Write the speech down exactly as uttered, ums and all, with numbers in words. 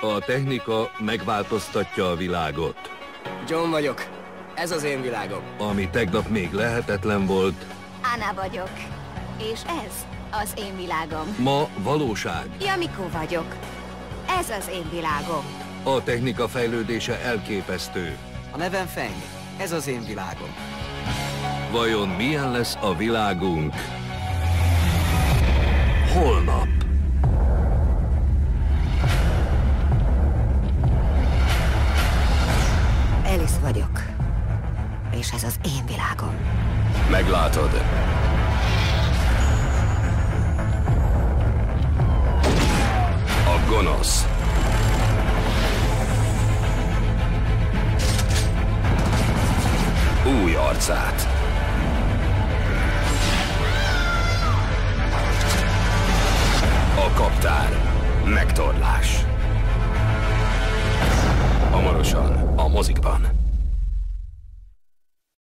A technika megváltoztatja a világot. John vagyok. Ez az én világom. Ami tegnap még lehetetlen volt, Anna vagyok. És ez az én világom. ma valóság. Yamiko vagyok. Ez az én világom. A technika fejlődése elképesztő. A nevem Feng. Ez az én világom. Vajon milyen lesz a világunk holnap? Alice vagyok. És ez az én világom. Meglátod. A gonosz. Új arcát. A kaptár. Megtorlás. Hamarosan a mozikban.